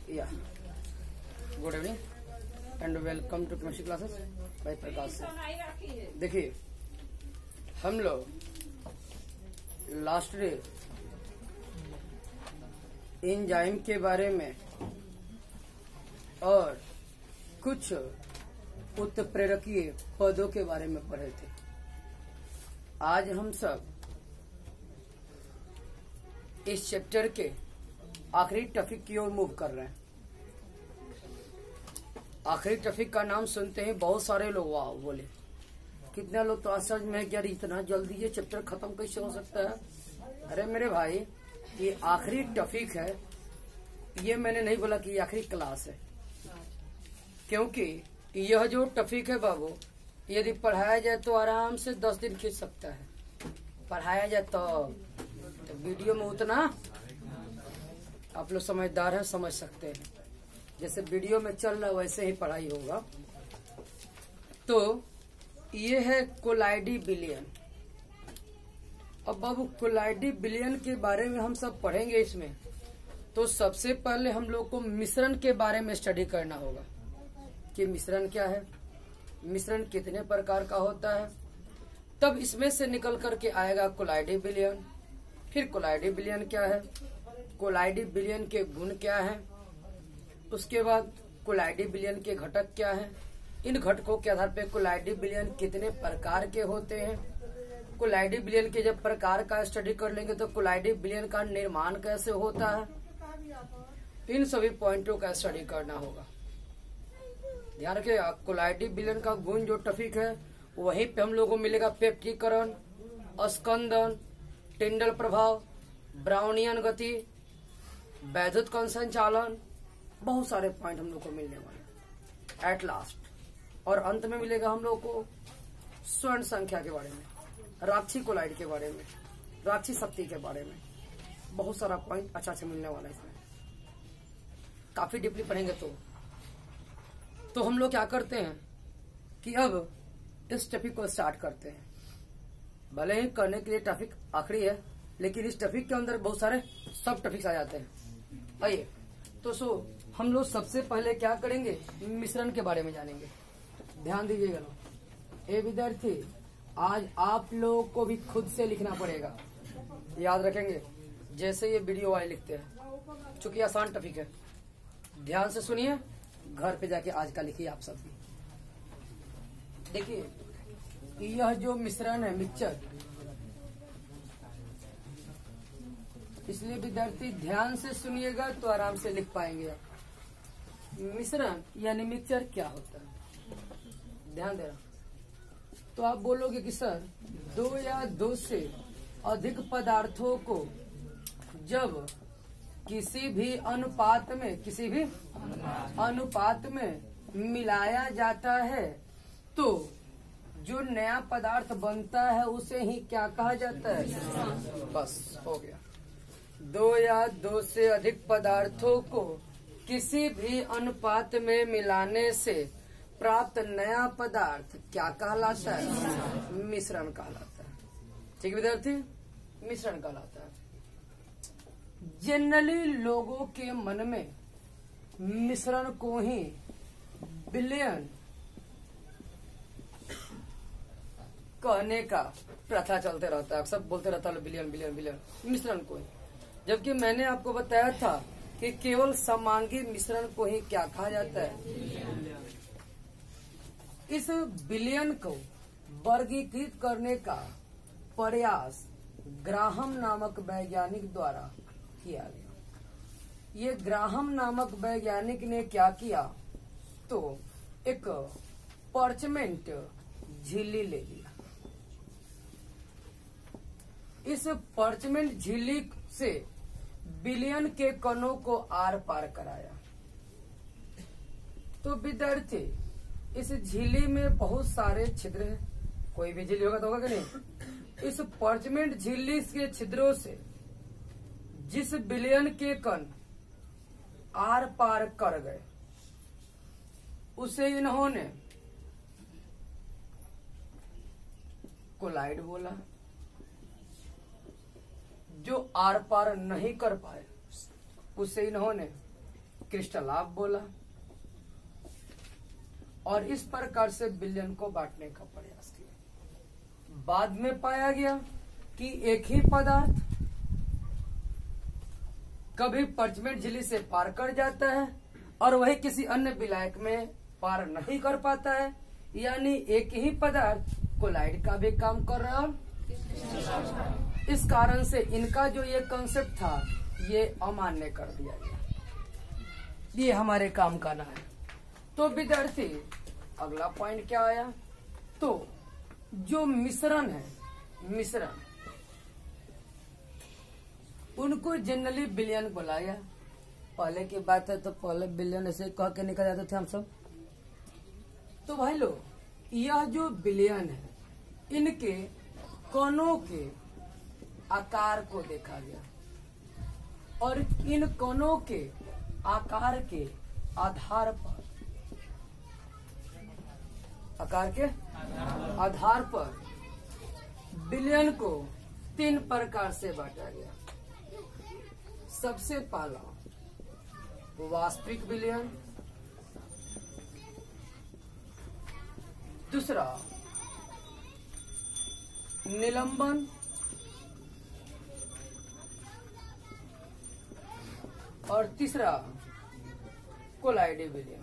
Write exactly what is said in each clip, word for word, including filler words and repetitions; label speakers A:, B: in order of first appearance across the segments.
A: या good evening and welcome to chemistry classes by Prakash से। देखिए, हम लोग लास्ट डे एंजाइम के बारे में और कुछ उत्प्रेरकीय पदों के बारे में पढ़े थे। आज हम सब इस चैप्टर के आखिरी टॉपिक की ओर मूव कर रहे हैं। आखिरी टॉपिक का नाम सुनते ही बहुत सारे लोग वाह बोले। कितने लोग तो आश्चर्य में कि यार इतना जल्दी ये चैप्टर खत्म कैसे हो सकता है। अरे मेरे भाई, ये आखिरी टॉपिक है। ये मैंने नहीं बोला कि ये आखिरी क्लास है, क्योंकि यह जो टॉपिक है बाबू, यदि पढ़ाया जाए तो आराम से दस दिन खींच सकता है। पढ़ाया जाए तो, तो वीडियो में उतना आप लोग समझदार हैं, समझ सकते हैं। जैसे वीडियो में चल रहा वैसे ही पढ़ाई होगा। तो ये है कोलाइडी विलयन। अब बाबू कोलाइडी विलयन के बारे में हम सब पढ़ेंगे इसमें। तो सबसे पहले हम लोग को मिश्रण के बारे में स्टडी करना होगा कि मिश्रण क्या है, मिश्रण कितने प्रकार का होता है। तब इसमें से निकल करके आएगा कोलाइडी विलयन। फिर कोलाइडी विलयन क्या है, कोलाइडी विलयन के गुण क्या है, उसके बाद कोलाइडी विलयन के घटक क्या है, इन घटकों के आधार पर कोलाइडी विलयन कितने प्रकार के होते हैं। कोलाइडी विलयन के जब प्रकार का स्टडी कर लेंगे तो कोलाइडी विलयन का निर्माण कैसे होता है, इन सभी पॉइंटों का स्टडी करना होगा। ध्यान रखिए, कोलाइडी विलयन का गुण जो टॉपिक है वहीं पे हम लोगों को मिलेगा पेप्टीकरण, स्कंदन, टिंडल प्रभाव, ब्राउनियन गति, वैद्युत कण संचालन, बहुत सारे पॉइंट हम लोग को मिलने वाले एट लास्ट। और अंत में मिलेगा हम लोग को स्वर्ण संख्या के बारे में, राक्षी कोलाइड के बारे में, राक्षी शक्ति के बारे में। बहुत सारा पॉइंट अच्छा से मिलने वाला है इसमें। काफी डीपली पढ़ेंगे तो तो हम लोग क्या करते हैं कि अब इस टॉपिक को स्टार्ट करते हैं। भले ही करने के लिए टॉपिक आखिरी है, लेकिन इस टॉपिक के अंदर बहुत सारे सब टॉपिक्स आ जाते हैं। आइए तो सो हम लोग सबसे पहले क्या करेंगे, मिश्रण के बारे में जानेंगे। ध्यान दीजिएगा ए विद्यार्थी, आज आप लोगों को भी खुद से लिखना पड़ेगा। याद रखेंगे जैसे ये वीडियो वाले लिखते हैं, चूंकि आसान टॉपिक है। ध्यान से सुनिए, घर पे जाके आज का लिखिए आप सब भी। देखिए, यह जो मिश्रण है मिक्सचर, इसलिए विद्यार्थी ध्यान से सुनिएगा तो आराम से लिख पाएंगे आप। मिश्रण यानी मिक्सचर क्या होता है, ध्यान देना। तो आप बोलोगे कि सर दो या दो से अधिक पदार्थों को जब किसी भी अनुपात में किसी भी अनुपात में मिलाया जाता है तो जो नया पदार्थ बनता है उसे ही क्या कहा जाता है। बस हो गया। दो या दो से अधिक पदार्थों को किसी भी अनुपात में मिलाने से प्राप्त नया पदार्थ क्या कहलाता है, मिश्रण कहलाता है। ठीक है विद्यार्थी, मिश्रण कहलाता है। जनरली लोगों के मन में मिश्रण को ही विलयन कहने का प्रथा चलते रहता है। सब बोलते रहता है विलयन विलयन विलयन, मिश्रण को ही। जबकि मैंने आपको बताया था कि केवल समांगी मिश्रण को ही क्या कहा जाता है। इस विलयन को वर्गीकृत करने का प्रयास ग्राहम नामक वैज्ञानिक द्वारा किया गया। ये ग्राहम नामक वैज्ञानिक ने क्या किया, तो एक पार्चमेंट झिल्ली ले लिया। इस पार्चमेंट झिल्ली से विलयन के कणों को आर पार कराया। तो विद्यार्थी, इस झिल्ली में बहुत सारे छिद्र हैं। कोई भी झिल्ली होगा तो होगा कि नहीं। इस पार्चमेंट झिल्ली के छिद्रों से जिस विलयन के कण आर पार कर गए उसे इन्होंने कोलाइड बोला। जो आर पार नहीं कर पाए उसे इन्होंने क्रिस्टल ऑफ बोला, और इस प्रकार से बिलियन को बांटने का प्रयास किया। बाद में पाया गया कि एक ही पदार्थ कभी पर्चमेंट झिल्ली से पार कर जाता है और वही किसी अन्य विलायक में पार नहीं कर पाता है, यानी एक ही पदार्थ कोलाइड का भी काम कर रहा है। इस कारण से इनका जो ये कॉन्सेप्ट था ये अमान्य कर दिया गया। ये हमारे काम का ना है। तो विद्यार्थी अगला पॉइंट क्या आया, तो जो मिश्रण है, मिश्रण उनको जनरली बिलियन बोला गया। पहले की बात है तो पहले बिलियन ऐसे कह के निकल जाते थे हम सब। तो भाई लोग, यह जो बिलियन है इनके कणों के आकार को देखा गया और इन कणों के आकार के आधार पर आकार के आधार पर बिलियन को तीन प्रकार से बांटा गया। सबसे पहला वास्तविक बिलियन, दूसरा निलंबन, और तीसरा कोलाइडी बिलियन।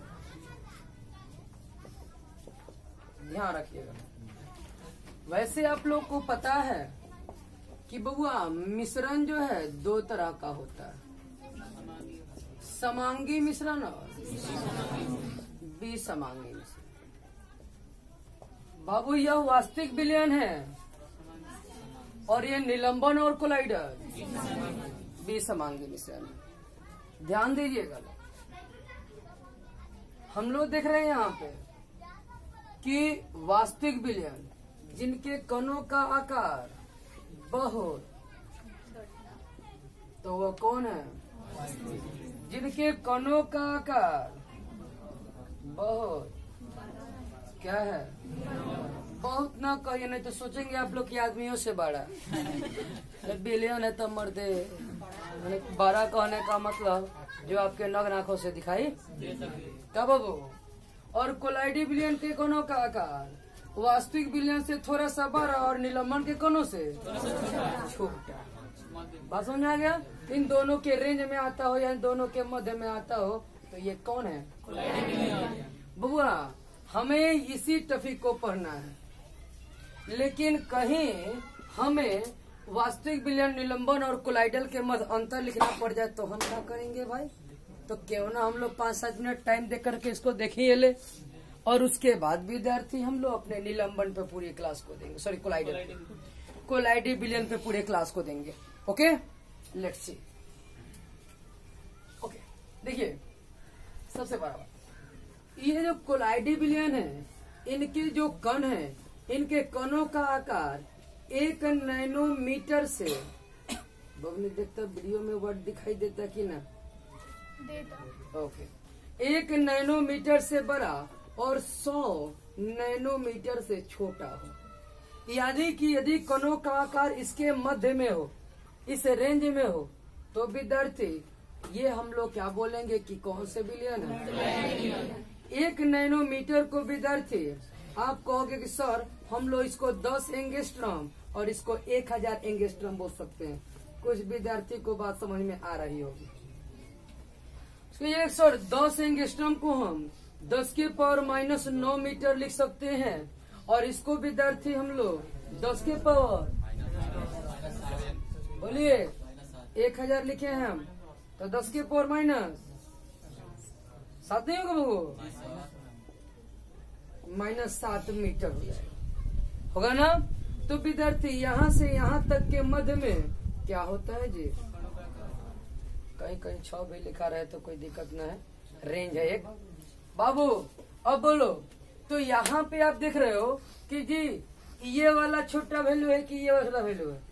A: ध्यान रखिएगा। वैसे आप लोग को पता है कि बबुआ मिश्रण जो है दो तरह का होता है, समांगी मिश्रण और विसमांगी मिश्रण। बाबू यह वास्तविक बिलियन है और ये निलंबन और कोलाइडर विसमांगी मिश्रण है। ध्यान दीजिएगा। हम लोग देख रहे हैं यहाँ पे कि वास्तविक बिलियन जिनके कणों का आकार बहुत, तो वो कौन है? जिनके कणों का आकार बहुत क्या है? बहुत ना कहिए, नहीं तो सोचेंगे आप लोग कि आदमियों से बड़ा बिलियन है तो मर्दे। बड़ा कहने का मतलब जो आपके नग्न आंखों से दिखाई क्या बाबू। और कोलाइडी बिलियन के कणों का आकार वास्तविक बिलियन से थोड़ा सा बड़ा और निलंबन के कणों से छोटा। बात समझ आ गया? इन दोनों के रेंज में आता हो या इन दोनों के मध्य में आता हो तो ये कौन है? बबुआ हमें इसी टॉपिक को पढ़ना है, लेकिन कहीं हमें वास्तविक बिलियन, निलंबन और कोलाइडल के मध्य अंतर लिखना पड़ जाए तो हम क्या करेंगे भाई? तो क्यों ना हम लोग पाँच सात मिनट टाइम दे करके इसको देखिए ले, और उसके बाद विद्यार्थी हम लोग अपने निलंबन पे पूरी क्लास को देंगे, सॉरी कोलाइडल कोलाइडी बिलियन पे पूरे क्लास को देंगे। Okay, let's see. ओके, देखिए सबसे बड़ा बात, ये जो कोलाइडी बिलियन है, इनके जो कण है, इनके कणों का आकार एक नैनोमीटर से, बबनी देखता वीडियो में वर्ड दिखाई देता कि ना? देता। ओके, एक नैनोमीटर से बड़ा और सौ नैनोमीटर से छोटा हो। यानी कि यदि कणों का आकार इसके मध्य में हो, इस रेंज में हो, तो विद्यार्थी ये हम लोग क्या बोलेंगे कि कौन से बिलियन है? एक नैनोमीटर को विद्यार्थी आप कहोगे कि सर हम लोग इसको दस एंगस्ट्रॉम और इसको एक हजार एंगस्ट्रॉम बोल सकते हैं। कुछ विद्यार्थी को बात समझ में आ रही होगी। एक सर दस एंगस्ट्रॉम को हम दस के पावर माइनस नौ मीटर लिख सकते हैं, और इसको विद्यार्थी हम लोग दस के पावर बोलिए एक हजार लिखे हैं हम, तो दस के पावर माइनस सात नहीं होगा वो, माइनस सात मीटर हो जाएगा, होगा ना? तो विद्यार्थी यहाँ से यहाँ तक के मध्य में क्या होता है जी? कहीं कहीं छह भी लिखा रहे तो कोई दिक्कत न है, रेंज है एक। बाबू अब बोलो, तो यहाँ पे आप देख रहे हो कि जी ये वाला छोटा वैल्यू है कि ये वाला छोटा वैल्यू है?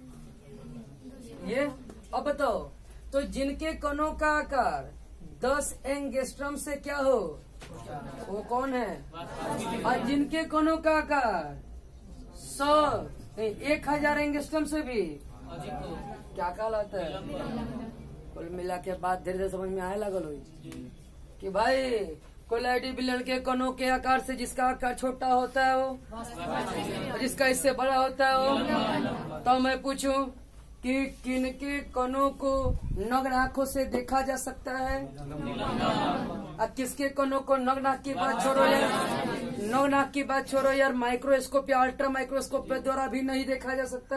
A: ये अब बताओ, तो जिनके कणों का आकार दस एंगस्ट्रॉम से क्या हो, वो कौन है? और जिनके कणों का आकार सौ एक हजार एंगस्ट्रॉम से भी क्या कहलाता है? कुल मिला के बात धीरे धीरे समझ में आए लगल हुई कि भाई कोलाइडी बिलियन के कणों के आकार से जिसका आकार छोटा होता है वो, जिसका इससे बड़ा होता है वो। तो मैं पूछूं कि किन के कणों को नग्न आंखों से देखा जा सकता है, और किसके कणों को नग्न आंख की बात छोड़ो यार, नग्न आंख की बात छोड़ो यार, माइक्रोस्कोप या अल्ट्रा माइक्रोस्कोप के द्वारा भी नहीं देखा जा सकता।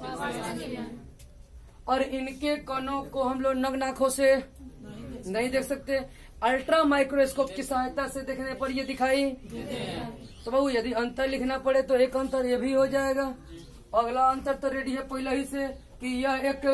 A: और इनके कणों को हम लोग नग्न आंखों से नहीं देख सकते, अल्ट्रा माइक्रोस्कोप की सहायता से देखने पर ये दिखाई। तो बाबू यदि अंतर लिखना पड़े तो एक अंतर ये भी हो जाएगा। अगला अंतर तो रेडी है पहले ही से कि यह एक,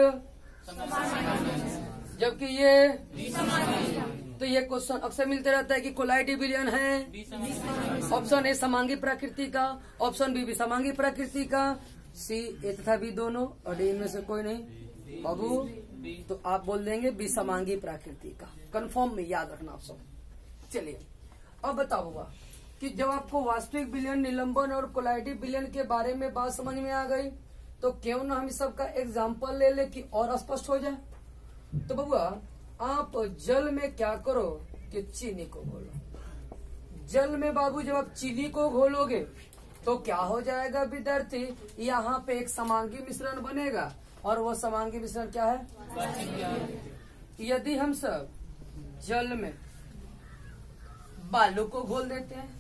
A: जबकि ये, तो ये क्वेश्चन अक्सर मिलते रहता है कि कोलाइडी बिलियन है। ऑप्शन ए समांगी प्रकृति का, ऑप्शन बी भी समांगी प्रकृति का, सी ए तथा बी दोनों, और डी इनमें से कोई नहीं। बाबू तो आप बोल देंगे बी समांगी प्रकृति का, कंफर्म में याद रखना आप सब। चलिए अब बताओ हुआ कि जब आपको वास्तविक बिलियन, निलंबन और कोलाइडी बिलियन के बारे में बात समझ में आ गई तो क्यों ना हम इस सबका एग्जाम्पल ले ले कि और स्पष्ट हो जाए। तो बबुआ आप जल में क्या करो कि चीनी को घोलो। जल में बाबू जब आप चीनी को घोलोगे तो क्या हो जाएगा विद्यार्थी, यहाँ पे एक समांगी मिश्रण बनेगा, और वो समांगी मिश्रण क्या है। यदि हम सब जल में बालू को घोल देते हैं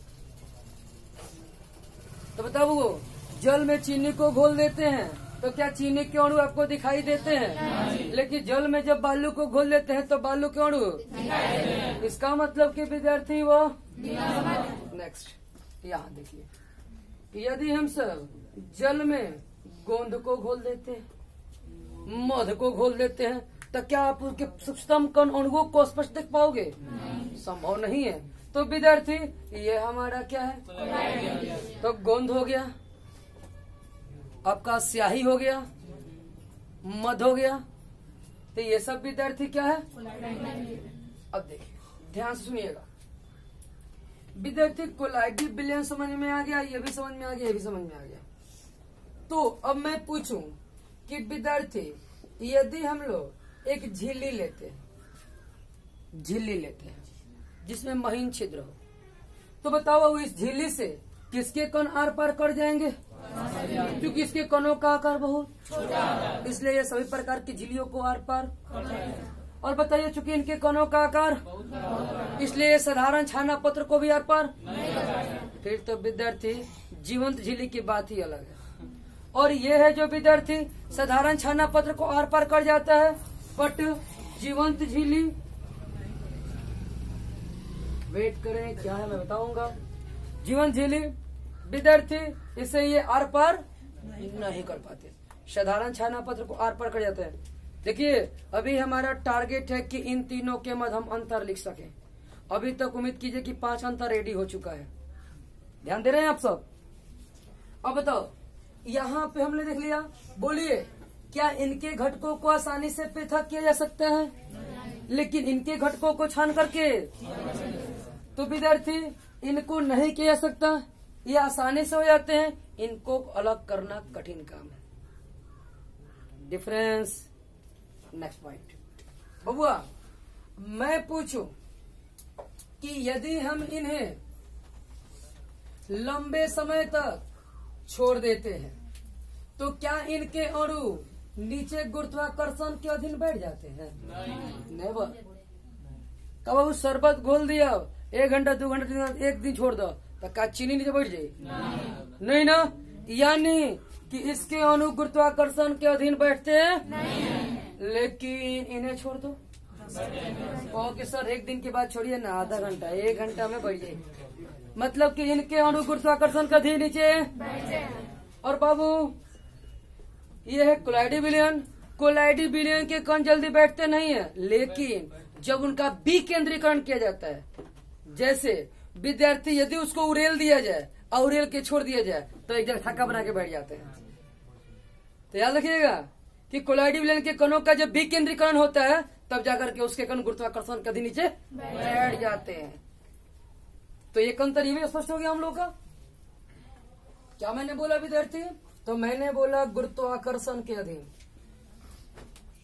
A: तो बताओ वो जल में चीनी को घोल देते हैं तो क्या चीनी के अणु आपको दिखाई देते हैं, लेकिन जल में जब बालू को घोल देते हैं तो बालू के अणु, इसका मतलब कि विद्यार्थी वो। नेक्स्ट यहाँ देखिए, यदि हम सब जल में गोंद को घोल देते हैं, मध को घोल देते हैं तो क्या आप उसके सूक्ष्मतम कण अणुओं को स्पष्ट देख पाओगे, संभव नहीं है। तो विद्यार्थी ये हमारा क्या है, तो गोंद हो गया, आपका स्याही हो गया, मध हो गया, तो ये सब विद्यार्थी क्या है। अब देखिए ध्यान से सुनिएगा विद्यार्थी, कोलाइडी बिलियन समझ में आ गया, ये भी समझ में आ गया, ये भी समझ में आ गया। तो अब मैं पूछूं कि विद्यार्थी यदि हम लोग एक झिल्ली लेते हैं, झिल्ली लेते हैं जिसमें महीन छिद्र हो, तो बताओ इस झिल्ली से किसके कण आर पार कर जाएंगे, क्योंकि इसके कणों का आकार बहुत छोटा, इसलिए ये सभी प्रकार की झिल्लियों को आर पार। और बताइए चूंकि इनके कणों का आकार, इसलिए साधारण छाना पत्र को भी आर पार। फिर तो विद्यार्थी जीवंत झिल्ली की बात ही अलग है। और ये है जो विद्यार्थी साधारण छाना पत्र को आर पार कर जाता है, बट जीवंत झिल्ली, वेट करें क्या है मैं बताऊंगा। जीवंत झिल्ली विद्यार्थी इसे ये आर पार नहीं कर पाते, साधारण छाना पत्र को आर पार कर जाते हैं। देखिए अभी हमारा टारगेट है कि इन तीनों के मध्य हम अंतर लिख सके। अभी तक उम्मीद कीजिए कि पांच अंतर रेडी हो चुका है, ध्यान दे रहे हैं आप सब। अब बताओ यहाँ पे हमने देख लिया, बोलिए क्या इनके घटकों को आसानी से पृथक किया जा सकता है, लेकिन इनके घटकों को छान करके, तो विद्यार्थी इनको नहीं किया जा सकता, ये आसानी से हो जाते हैं, इनको अलग करना कठिन काम है। डिफरेंस। नेक्स्ट पॉइंट बबुआ, मैं पूछूं कि यदि हम इन्हें लंबे समय तक छोड़ देते हैं तो क्या इनके अणु नीचे गुरुत्वाकर्षण के अधीन बैठ जाते हैं? नेवर। कब बाबू शरबत घोल दिया, एक घंटा दो घंटा तीन घंटा एक दिन छोड़ दो तो क्या चीनी नीचे बैठ जाए? नहीं ना, यानी कि इसके अणु गुरुत्वाकर्षण के अधीन बैठते हैं, लेकिन इन्हें छोड़ दो। ओके सर, एक दिन के बाद छोड़िए ना, आधा घंटा एक घंटा में बैठ जाए, मतलब कि इनके अणु गुरुत्वाकर्षण का अधीन नीचे। और बाबू ये है कोलाइडी बिलियन। कोलाइडी बिलियन के कण जल्दी बैठते नहीं है, लेकिन जब उनका विकेंद्रीकरण किया जाता है, जैसे विद्यार्थी यदि उसको उड़ेल दिया जाए और उड़ेल के छोड़ दिया जाए तो एक जगह थक्का बना के बैठ जाते हैं। तो याद रखिएगा कि कोलाइडी बिलियन के कणों का जब विकेंद्रीकरण होता है तब जाकर के उसके कण गुरुत्वाकर्षण के नीचे बैठ जाते हैं। तो एक अंतर ये भी स्पष्ट हो गया हम लोग का। क्या मैंने बोला विद्यार्थी? तो मैंने बोला गुरुत्वाकर्षण के अधीन।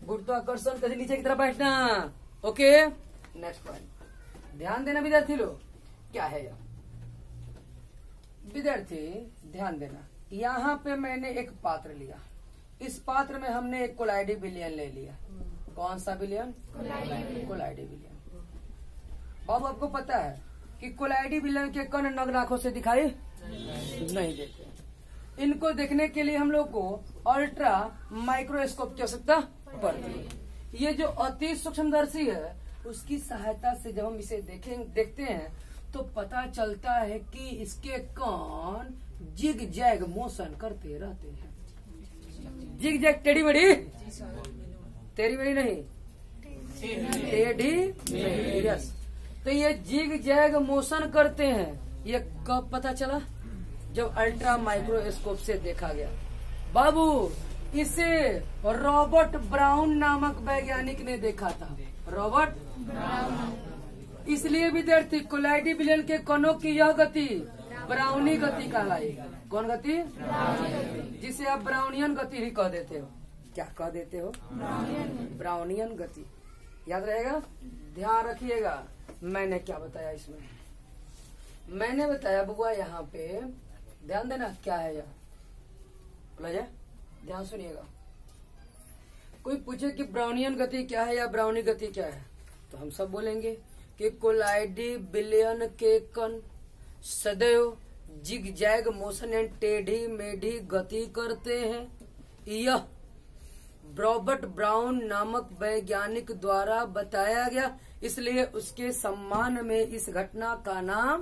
A: गुरुत्वाकर्षण कभी नीचे की तरफ बैठना। ओके, नेक्स्ट पॉइंट ध्यान देना विद्यार्थी लोग, क्या है यह विद्यार्थी ध्यान देना। यहाँ पे मैंने एक पात्र लिया, इस पात्र में हमने एक कोलाइडी विलयन ले लिया। कौन सा विलयन? कोलाइडी विलयन। बाबू आपको पता है कि कोलाइडी विलयन के कण नग्न आंखों से दिखाई नहीं देते। इनको देखने के लिए हम लोग को अल्ट्रा माइक्रोस्कोप की आवश्यकता पड़ती है। ये जो अति सूक्ष्मदर्शी है उसकी सहायता से जब हम इसे देखें देखते हैं तो पता चलता है कि इसके कण जिग जैग मोशन करते रहते हैं। जिग जैग टेढ़ी मेढ़ी, तेरी मेढ़ी नहीं, टेढ़ी मेढ़ी, यस। तो ये जिग जैग मोशन करते हैं। ये कब पता चला? जब अल्ट्रा माइक्रोस्कोप से देखा गया। बाबू इसे रॉबर्ट ब्राउन नामक वैज्ञानिक ने देखा था। Robert Brown. इसलिए विद्यार्थी कोलाइडी विलयन के कणों की यह गति ब्राउनी गति कहलाएगी। कौन गति? जिसे आप ब्राउनियन गति भी कह देते हो। क्या कह देते हो? ब्राउनियन गति। याद रहेगा, ध्यान रखिएगा। मैंने क्या बताया इसमें? मैंने बताया बुआ यहाँ पे ध्यान देना, क्या है यह बोला जाए, ध्यान सुनिएगा। कोई पूछे कि ब्राउनियन गति क्या है या ब्राउनी गति क्या है, तो हम सब बोलेंगे कि कोलाइडी विलयन के कण सदैव जिग जैग मोशन एंड टेढ़ी मेढ़ी गति करते हैं। यह रॉबर्ट ब्राउन नामक वैज्ञानिक द्वारा बताया गया, इसलिए उसके सम्मान में इस घटना का नाम।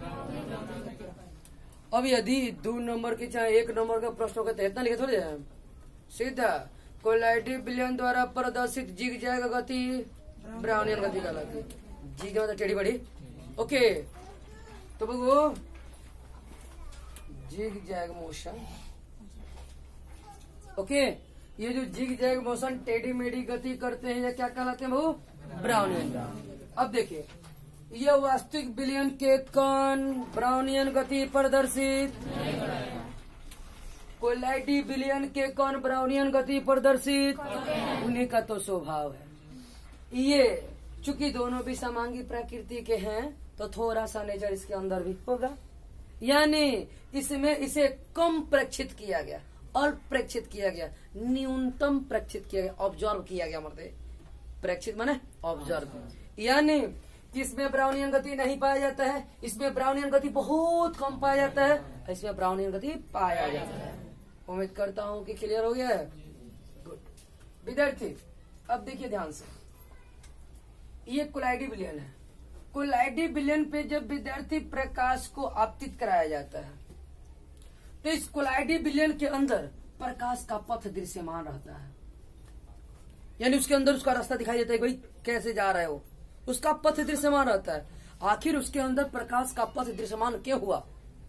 A: अब यदि दो नंबर के चाहे एक नंबर का प्रश्न होगा तो इतना लिखे थोड़े जाए, सीधा कोलाइडी विलयन द्वारा प्रदर्शित जिग जैग गति ब्राउनियन गति कहलाती है। जिग मतलब टेढ़ी बड़ी। ओके, तो वो जिग जैग मोशन। ओके, ये जो जिग जैग मोशन टेढ़ी मेढ़ी गति करते हैं ये क्या कहलाते हैं वो? ब्राउनियन। अब देखिए, यह वास्तविक विलयन के कण ब्राउनियन गति प्रदर्शित, कोलाइडी विलयन के कण ब्राउनियन गति प्रदर्शित, उन्हीं का तो स्वभाव है। ये चूंकि दोनों भी समांगी प्रकृति के हैं तो थोड़ा सा नेचर इसके अंदर भी होगा, यानी इसमें इसे कम प्रेक्षित किया गया, अल्प प्रेक्षित किया गया, न्यूनतम प्रेक्षित किया गया, ऑब्जर्व किया गया। मतलब प्रेक्षित माने ऑब्जर्व, यानी इसमें ब्राउनियन गति नहीं पाया जाता है, इसमें ब्राउनियन गति बहुत कम पाया जाता है, इसमें ब्राउनियन गति पाया जाता है। उम्मीद करता हूँ कि क्लियर हो गया है। गुड विद्यार्थी, अब देखिए ध्यान से, ये कोलाइडी विलयन है। कोलाइडी विलयन पे जब विद्यार्थी प्रकाश को आपतित कराया जाता है तो इस कोलाइडी विलयन के अंदर प्रकाश का पथ दृश्यमान रहता है, यानी उसके अंदर उसका रास्ता दिखाई देता है, भाई कैसे जा रहे हो, उसका पथ दृश्यमान रहता है। आखिर उसके अंदर प्रकाश का पथ दृश्यमान क्यों हुआ?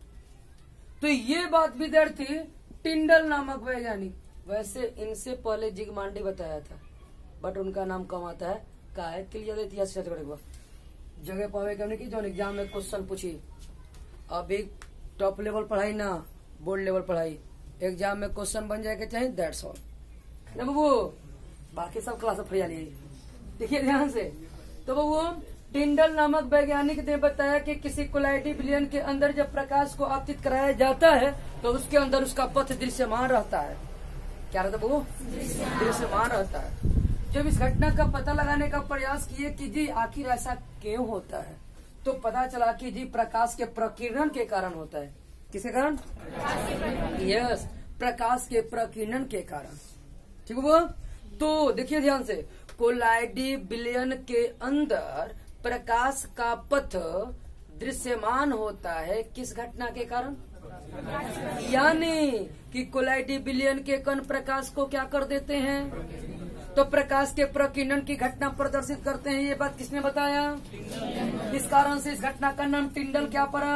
A: तो ये बात विद्यार्थी टिंडल नामक वैज्ञानिक, वैसे इनसे पहले जिगमांडी बताया था बट उनका नाम कम आता है, का है क्लियर इतिहास जगह पावे करने की जो एग्जाम में क्वेश्चन पूछी। अभी टॉप लेवल पढ़ाई ना बोर्ड लेवल पढ़ाई, एग्जाम में क्वेश्चन बन जाएगा चाहिए, दैट्स ऑल ना बाबू। बाकी सब क्लास फरियाली देखिए ध्यान से। तो बाबू टिंडल नामक वैज्ञानिक ने बताया कि किसी कोलाइडी विलयन के अंदर जब प्रकाश को आपतित कराया जाता है तो उसके अंदर उसका पथ दृश्यमान रहता है। क्या रहता है बाबू? दृश्यमान रहता है। जब इस घटना का पता लगाने का प्रयास किए कि जी आखिर ऐसा क्यों होता है, तो पता चला कि जी प्रकाश के प्रकीर्णन के कारण होता है। किसके कारण? यस, प्रकाश के प्रकीर्णन के कारण। ठीक है वो। तो देखिए ध्यान से, कोलाइडी विलयन के अंदर प्रकाश का पथ दृश्यमान होता है किस घटना के कारण? यानी कि कोलाइडी विलयन के कण प्रकाश को क्या कर देते हैं? तो प्रकाश के प्रकीर्णन की घटना प्रदर्शित करते हैं। ये बात किसने बताया? इस कारण से इस घटना का नाम टिंडल क्या पड़ा?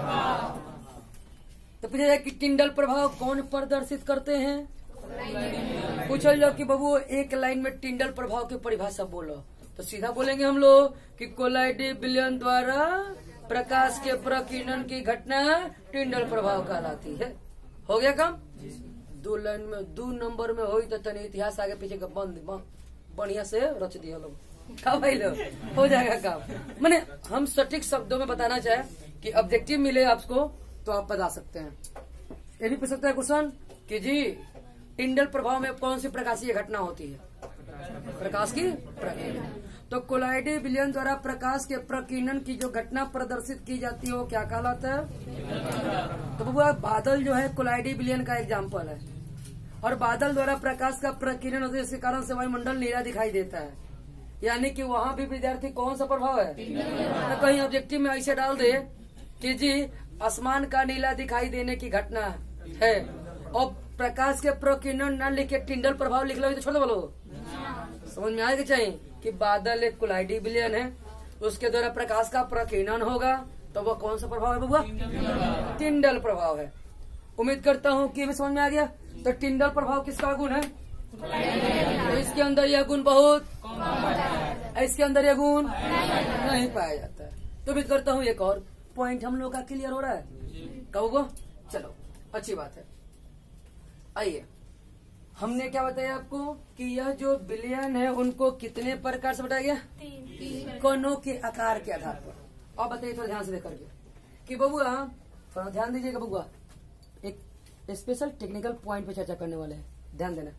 A: तो पूछा जाए कि टिंडल प्रभाव कौन प्रदर्शित करते हैं? पूछा जाए कि बाबू एक लाइन में टिंडल प्रभाव की परिभाषा बोलो, तो सीधा बोलेंगे हम लोग कि कोलाइडी विलयन द्वारा प्रकाश के प्रकीर्णन की घटना टिंडल प्रभाव कहलाती है। हो गया काम? दो लाइन में दो नंबर में हो तो तनी इतिहास आगे पीछे का बंद बढ़िया से रच दिया लोग का भाई लोग हो जाएगा काम। मैंने हम सटीक शब्दों में बताना चाहे कि ऑब्जेक्टिव मिले आपको तो आप बता सकते हैं। ये भी पूछ सकता है क्वेश्चन कि जी टिंडल प्रभाव में कौन सी प्रकाशीय घटना होती है? प्रकाश की प्रकीर्णन। तो कोलाइडी विलयन द्वारा प्रकाश के प्रकीर्णन की जो घटना प्रदर्शित की जाती है वो क्या कहलाता है? तो वो बादल जो है कोलाइडी विलयन का एग्जाम्पल है। और बादल द्वारा प्रकाश का प्रकीर्णन होता है जिसके कारण से वायुमंडल नीला दिखाई देता है। यानी कि वहाँ भी विद्यार्थी कौन सा प्रभाव है? तो कहीं ऑब्जेक्टिव में ऐसे डाल दे कि जी आसमान का नीला दिखाई देने की घटना है और प्रकाश के प्रकीर्णन न लिखे टिंडल प्रभाव लिख लो तो छोड़ दो बोलो। समझ में आएगा चाहिए कि बादल एक कोलाइडी विलयन है, उसके द्वारा प्रकाश का प्रकीर्णन होगा तो वो कौन सा प्रभाव है बबुआ? टिंडल प्रभाव है। उम्मीद करता हूँ कि भी समझ में आ गया। तो टिंडल प्रभाव किसका गुण है? तो इसके अंदर यह गुण बहुत, इसके अंदर यह गुण नहीं पाया जाता है। तो उम्मीद करता हूँ एक और पॉइंट हम लोग का क्लियर हो रहा है। कहोगे चलो अच्छी बात है। आइए हमने क्या बताया आपको कि यह जो विलयन है उनको कितने प्रकार से बताया गया? कणों के आकार के आधार पर। अब बताइए थोड़ा ध्यान से देकर के कि बबुआ थोड़ा ध्यान दीजिएगा बबुआ, एक स्पेशल टेक्निकल पॉइंट पे चर्चा करने वाले हैं, ध्यान देना।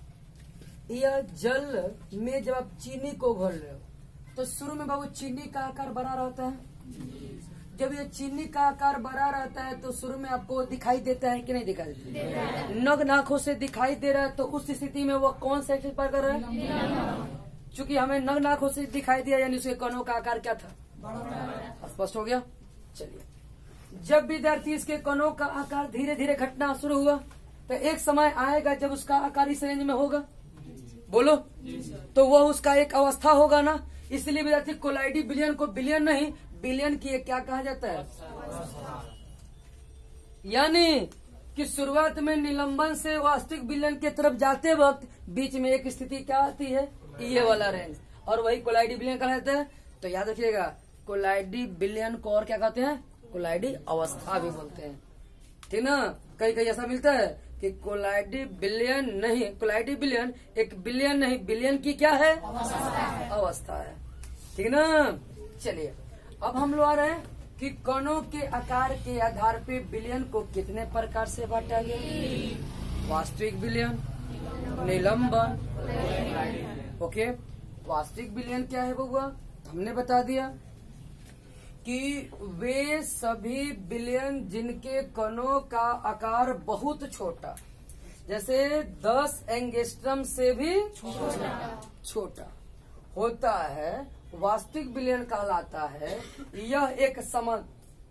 A: यह जल में जब आप चीनी को घोल रहे हो तो शुरू में बाबू चीनी का आकार बड़ा रहता है। जब ये चीनी का आकार बड़ा रहता है तो शुरू में आपको दिखाई देता है कि नहीं दिखाई देता है? नग नाखों से दिखाई दे रहा है। तो उस स्थिति में वो कौन सा एक्सिस पर कर रहा है? चूंकि हमें नग नाखों से दिखाई दिया यानी उसके कणों का आकार क्या था? स्पष्ट हो गया। चलिए जब विद्यार्थी इसके कणों का आकार धीरे धीरे घटना शुरू हुआ तो एक समय आएगा जब उसका आकार इस रेंज में होगा, बोलो, तो वो उसका एक अवस्था होगा ना। इसलिए विद्यार्थी कोलाइडी विलयन को विलयन नहीं विलयन की क्या कहा जाता है? यानी कि शुरुआत में निलंबन से वास्तविक विलयन की तरफ जाते वक्त बीच में एक स्थिति क्या आती है? ये वाला रेंज, और वही कोलाइडी विलयन कहलाता है। तो याद रखिएगा कोलाइडी विलयन को और क्या कहते हैं? कोलाइडी अवस्था भी बोलते हैं, ठीक ना। कई कई ऐसा मिलता है कि कोलाइडी विलयन नहीं, कोलाइडी विलयन एक विलयन नहीं, विलयन की क्या है? अवस्था है, ठीक ना। चलिए अब हम लोग आ रहे हैं कि कणों के आकार के आधार पे विलयन को कितने प्रकार से बांटा गया? वास्तविक विलयन, निलंबन। ओके, वास्तविक विलयन क्या है बउआ? हमने बता दिया कि वे सभी विलयन जिनके कणों का आकार बहुत छोटा, जैसे दस एंगस्ट्रम से भी छोटा होता है, वास्तविक विलयन कहलाता है। यह एक समान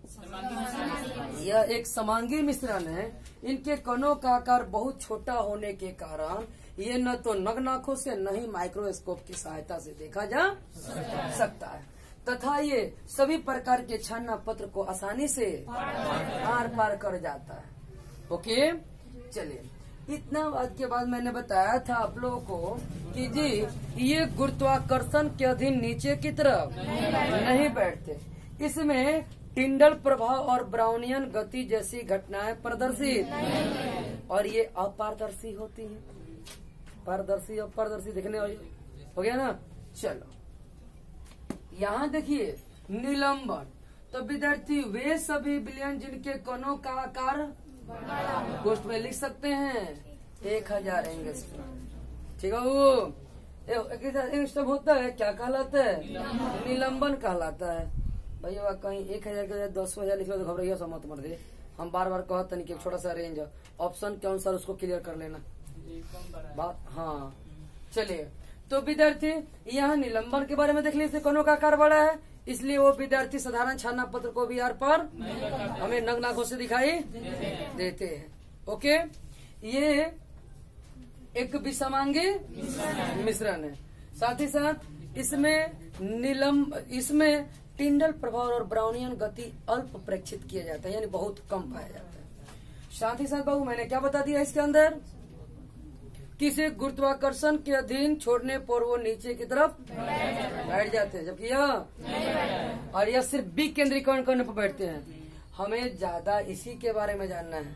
A: यह एक समांगी मिश्रण है। इनके कणों का आकार बहुत छोटा होने के कारण ये न तो नग्न आंखों से न ही माइक्रोस्कोप की सहायता से देखा जा सकता है तथा ये सभी प्रकार के छानना पत्र को आसानी से आर पार कर जाता है। ओके, चलिए इतना बात के बाद मैंने बताया था आप लोगों को कि जी ये गुरुत्वाकर्षण के अधीन नीचे की तरफ नहीं बैठते। इसमें टिंडल प्रभाव और ब्राउनियन गति जैसी घटनाएं प्रदर्शित और ये अपारदर्शी होती है। पारदर्शी अपारदर्शी देखने वाली हो गया ना। चलो यहाँ देखिए निलंबन, तो विद्यार्थी वे सभी विलयन जिनके कणों का आकार गोष्ठ में लिख सकते हैं एक हजार एंगस्ट्रम, ठीक है। वो एंगस्ट्रम होता है क्या कहलाता है? निलंबन कहलाता है। भैया कहीं एक हजार के दस हजार लिख लो तो घबराइए मत मर दे। हम बार बार कहते हैं कि एक छोटा सा रेंज ऑप्शन के अनुसार उसको क्लियर कर लेना बात। हाँ चलिए, तो विद्यार्थी यहाँ निलंबन के बारे में देख लीजिए, कणों का आकार बड़ा है इसलिए वो विद्यार्थी साधारण छानना पत्र को भी आर पर हमें नग्न आंखों से दिखाई देते हैं। ओके, ये एक विषमांगी मिश्रण है। साथ ही साथ इसमें निलंब इसमें टिंडल प्रभाव और ब्राउनियन गति अल्प प्रेक्षित किया जाता है, यानी बहुत कम पाया जाता है। साथ ही साथ बाबू मैंने क्या बता दिया इसके अंदर, किसी गुरुत्वाकर्षण के अधीन छोड़ने पर वो नीचे की तरफ बैठ जाते हैं, जबकि यह और यह सिर्फ बी केंद्रीकरण करने पर बैठते हैं। हमें ज्यादा इसी के बारे में जानना है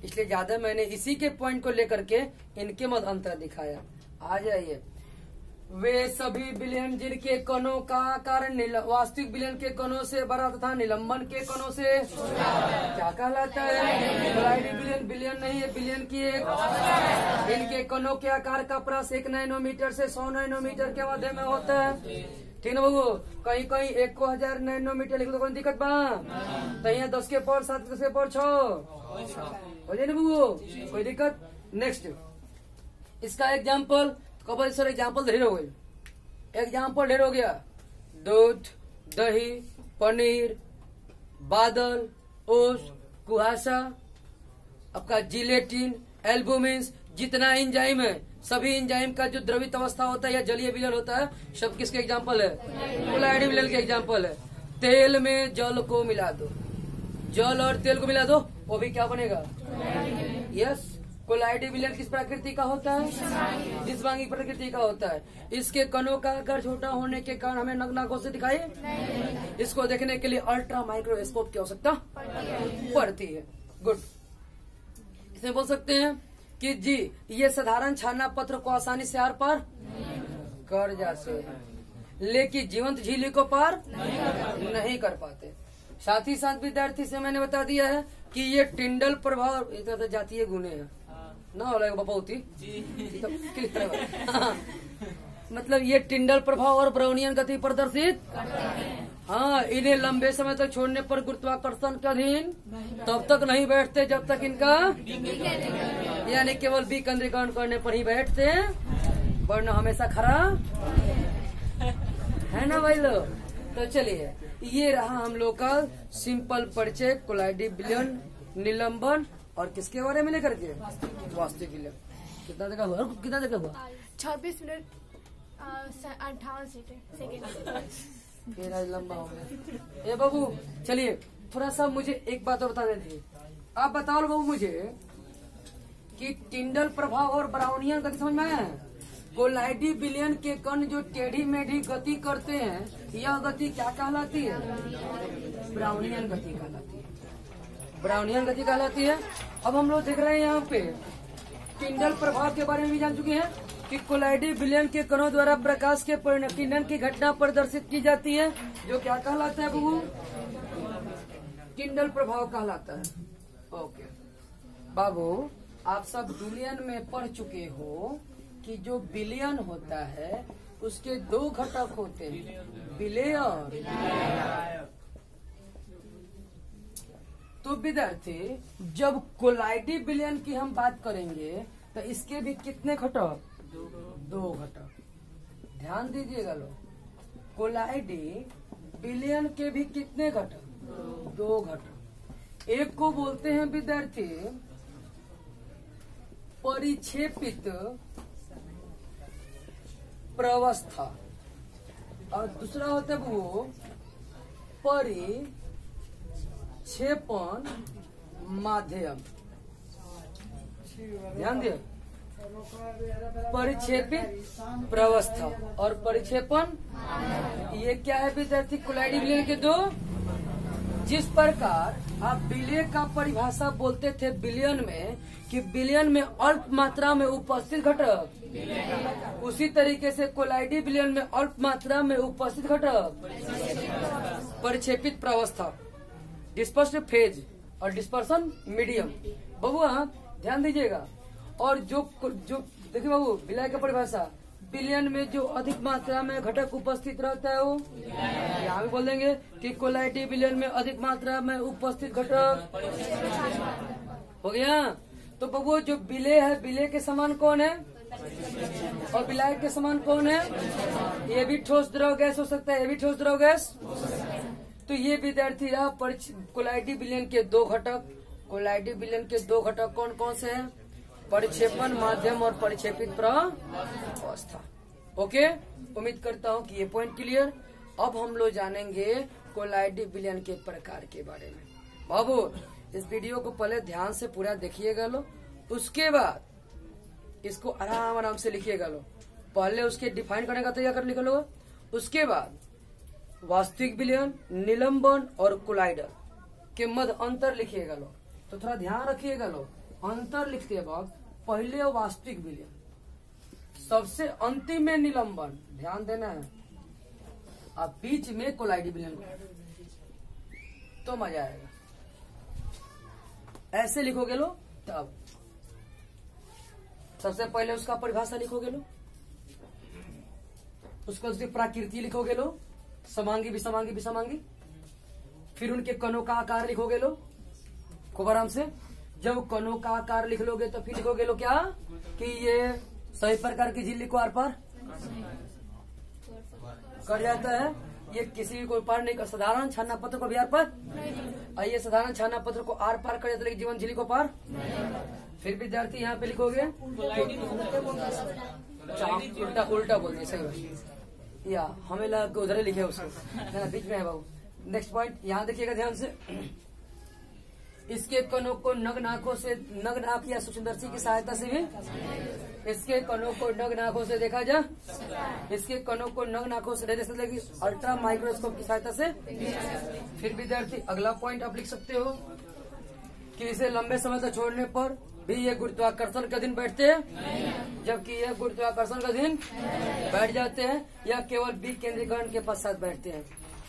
A: इसलिए ज्यादा मैंने इसी के पॉइंट को लेकर के इनके मध्य अंतर दिखाया। आ जाइए, वे सभी बिलियन जिनके कणों का आकार वास्तविक बिलियन के कणों से बड़ा तथा निलंबन के कणों से क्या कहलाता है? कोलाइडी बिलियन। बिलियन नहीं है, बिलियन की एक। इनके कणों के आकार का प्रस एक नैनोमीटर से सौ नैनोमीटर के मध्य में होता है। ठीक है बबू, कहीं कहीं एक को हजार नैनोमीटर लिख दो, कोई दिक्कत बा? कहीं दस के पावर सात, दस के पावर छह हो जाए ना बबू, कोई दिक्कत? नेक्स्ट, इसका एग्जाम्पल कब सर? एग्जाम्पल ढेर हो गए, एग्जाम्पल ढेर हो गया। दूध, दही, पनीर, बादल, ओस, कुहासा, आपका जिलेटिन, एल्बुमिन, जितना इंजाइम है सभी इंजाइम का जो द्रवित अवस्था होता है या जलीय विलयन होता है, सब किसके एग्जाम्पल है? कोलाइडी विलयन के एग्जाम्पल है। तेल में जल को मिला दो, जल और तेल को मिला दो, वो भी क्या बनेगा? यस। कोलाइडी विलयन किस प्रकृति का होता है? डिस्वांगी प्रकृति का होता है। इसके कणों का आकार छोटा होने के कारण हमें नग्न आंखों से दिखाई नहीं। इसको देखने के लिए अल्ट्रा माइक्रोस्कोप की आवश्यकता पड़ती है। गुड। इसमें बोल सकते हैं कि जी ये साधारण छाना पत्र को आसानी से आर पार कर जाते हैं, लेकिन जीवंत झिल्ली को पार नहीं कर पाते। साथ ही साथ विद्यार्थी से मैंने बता दिया है कि ये टिंडल प्रभाव तो जातीय गुणे है ना, हो बपौती मतलब ये टिंडल प्रभाव और ब्राउनियन गति प्रदर्शित, हाँ, इन्हें लंबे समय तक छोड़ने पर गुरुत्वाकर्षण के अधीन तब तक नहीं बैठते जब तक इनका यानी केवल विकेंद्रीकरण करने पर ही बैठते हैं, वरना हमेशा खड़ा है ना भाई लोग। तो चलिए, ये रहा हम लोग का सिंपल परिचय कोलाइडी विलयन, निलंबन और किसके बारे में लेकर के? वास्तविक विलयन। कितना जगह हुआ? कितना जगह हुआ?
B: छब्बीस मिनट अट्ठावन सेकेंड।
A: फिर आज लंबा हो गया। ए बाबू चलिए, थोड़ा सा मुझे एक बात और बता देते। आप बताओ बाबू मुझे कि टिंडल प्रभाव और ब्राउनियन गति समझ में आया? कोलाइडी विलयन के कण जो टेढ़ी मेढ़ी गति करते हैं, यह गति क्या कहलाती है? ब्राउनियन गति कहलाती है। ब्राउनियन गति कहलाती है। अब हम लोग देख रहे हैं यहाँ पे टिंडल प्रभाव के बारे में भी जान चुके हैं कि कोलाइडी विलयन के कणों द्वारा प्रकाश के किरण की घटना प्रदर्शित की जाती है, जो क्या कहलाता है बबू? टिंडल प्रभाव कहलाता है। ओके बाबू, आप सब विलयन में पढ़ चुके हो कि जो विलयन होता है उसके दो घटक होते हैं, विलेय और। तो विद्यार्थी, जब कोलाइडी विलयन की हम बात करेंगे तो इसके भी कितने घटक? दो घटक। ध्यान दीजिएगा लोग, कोलाइडी विलयन के भी कितने घटक? दो घटक। एक को बोलते हैं विद्यार्थी परिक्षेपित प्रवस्था और दूसरा होता है वो परिक्षेपण माध्यम। ध्यान दिए, परिक्षेपित प्रवस्था और परिक्षेपण, ये क्या है विद्यार्थी? कोलाइडी विलयन के दो। जिस प्रकार आप विलय का परिभाषा बोलते थे विलयन में कि विलयन में अल्प मात्रा में उपस्थित घटक, उसी तरीके से कोलाइडी विलयन में अल्प मात्रा में उपस्थित घटक परिक्षेपित प्रावस्था, डिस्पर्स्ड फेज और डिस्पर्सन मीडियम। बबुआ ध्यान दीजिएगा। और जो जो देखिए बाबू, विलय का परिभाषा विलयन में जो अधिक मात्रा में घटक उपस्थित रहता है वो यहाँ भी बोल देंगे कि कोलाइडी विलयन में अधिक मात्रा में उपस्थित घटक हो गया। तो बबुआ जो विलय है, विलय के समान कौन है और विलायक के समान कौन है? ये भी ठोस द्रव गैस हो सकता है, ये भी ठोस द्रव गैस। तो ये विद्यार्थी रहा कोलाइडी विलयन के दो घटक। कोलाइडी विलयन के दो घटक कौन कौन से हैं? परिक्षेपण माध्यम और परिक्षेपित प्रावस्था। ओके, उम्मीद करता हूँ कि ये पॉइंट क्लियर। अब हम लोग जानेंगे कोलाइडी विलयन के प्रकार के बारे में। बाबू इस वीडियो को पहले ध्यान से पूरा देखिएगा लो, उसके बाद इसको आराम आराम से लिखिएगा लो। पहले उसके डिफाइन करने का तैयार कर लिखा लो, उसके बाद वास्तविक विलयन, निलंबन और कोलाइडर के मध्य अंतर लिखिएगा लो। तो थोड़ा ध्यान रखिएगा लो, अंतर लिखते वक्त पहले वास्तविक विलयन, सबसे अंतिम में निलंबन, ध्यान देना है, अब बीच में कोलाइडी विलयन तो मजा आएगा। ऐसे लिखोगे लो तब सबसे पहले उसका परिभाषा लिखोगे लो, उसको उसकी प्रकृति लिखोगे लो, समांगी विसमांगी विसमांगी, फिर उनके कणों का आकार लिखोगे लो खूब आराम से। जब कणों का आकार लिख लोगे तो फिर लिखोगे लो क्या कि ये सभी प्रकार की झिल्ली को आर पार कर जाता है, ये किसी भी कोई पार नहीं कर, साधारण छाना पत्र को भी आर पार, और ये साधारण छाना पत्र को आर पार कर जाता है लेकिन जीवन झिल्ली को पार। फिर विद्यार्थी यहाँ पे लिखोगे उल्टा उल्टा बोल दिए सही बात, या हमें लगा उधर लिखे उसको, बीच में है बाबू। नेक्स्ट पॉइंट यहाँ देखिएगा ध्यान से, इसके कणों को नग्न आंखों से, नग्न आंख या सूक्ष्मदर्शी की सहायता से भी, इसके कणों को नग्न आंखों से देखा जा, इसके कणों को नग्न आंखों से देख सकते हैं अल्ट्रा माइक्रोस्कोप की सहायता से। फिर विद्यार्थी अगला पॉइंट आप लिख सकते हो कि इसे लंबे समय तक छोड़ने पर भी ये गुरुत्वाकर्षण के दिन बैठते हैं, जबकि ये गुरुत्वाकर्षण का दिन बैठ जाते हैं, या केवल बी केंद्रीकरण के पश्चात बैठते हैं।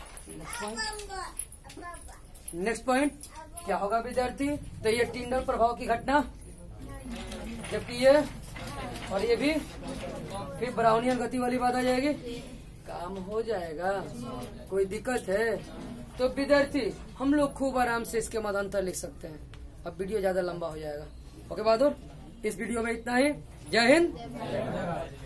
A: नेक्स्ट पॉइंट क्या होगा विद्यार्थी, तो ये टिंडल प्रभाव की घटना, जबकि ये और ये भी, फिर ब्राउनियन गति वाली बात आ जाएगी, काम हो जाएगा। कोई दिक्कत है तो विद्यार्थी हम लोग खूब आराम से इसके मतांतर लिख सकते हैं। अब वीडियो ज्यादा लंबा हो जाएगा। ओके बहादुर, इस वीडियो में इतना ही। जय हिंद।